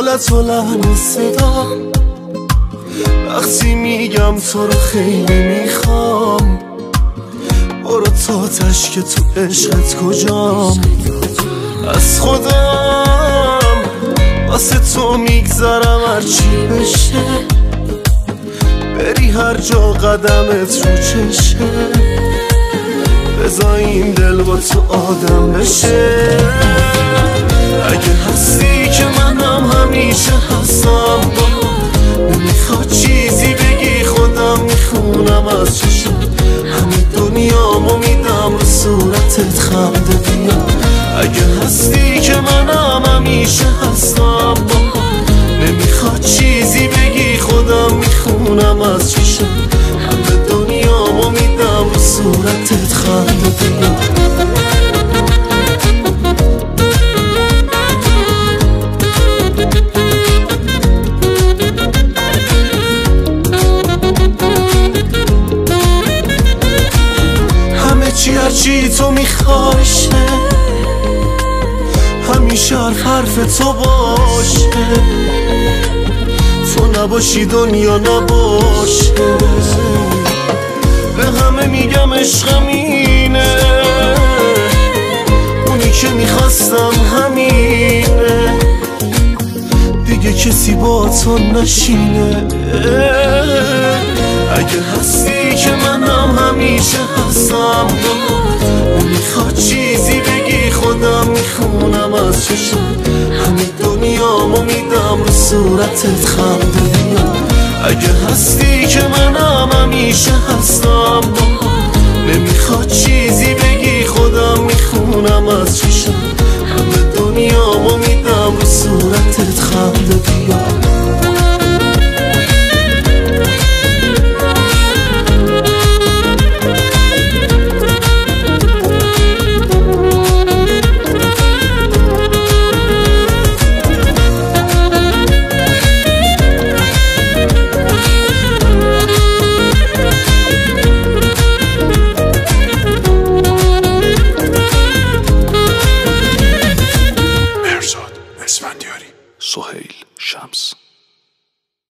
حالت و لحن صدام وقتی میگم تو رو خیلی میخوام. برو تا تش که تو عشقت کجام. از خودم واسه تو میگذرم هرچی بشه. بری هر جا قدمت رو چشه. بذار این دل با تو آدم بشه. اگه هستی که منم همیشه هستم. نمیخواد چیزی بگی خودم میخونم از چشم. همه دنیامو میدم رو صورتت خنده بیا. اگه هستی که منم همیشه هستم. نمیخواد چیزی بگی خودم میخونم از چشم. همه دنیامو میدم رو صورتت خنده بیا. هرچی تو میخواشه همیشه حرف تو باشه. تو نباشی دنیا نباشه. به همه میگم عشقم اینه. اونی که میخواستم همینه. دیگه کسی با تو نشینه. اگه هستی که منم همیشه هستم. میخواد چیزی بگی خودم میخونم از چشم. همه دنیامو میدم رو صورتت خنده بیا. اگه هستی که منم همیشه هستم. نمیخواد چیزی بگی خودم میخونم از چشم. همه دنیامو میدم رو صورتت خنده بیا.